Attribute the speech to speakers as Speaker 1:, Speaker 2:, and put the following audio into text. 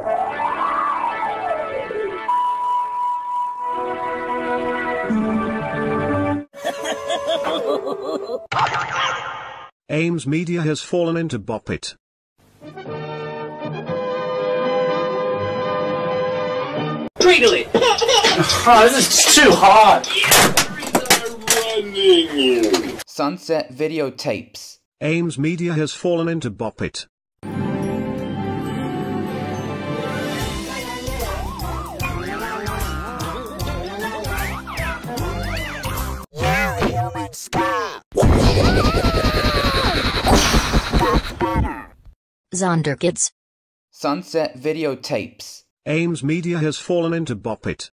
Speaker 1: Ames Media has fallen into Bop It.
Speaker 2: Treacle it!
Speaker 3: Oh, this is too hard!
Speaker 4: Sunset Videotapes.
Speaker 1: Ames Media has fallen into Bop It.
Speaker 5: Zonderkids.
Speaker 4: Sunset Videotapes.
Speaker 1: Ames Media has fallen into Bop It.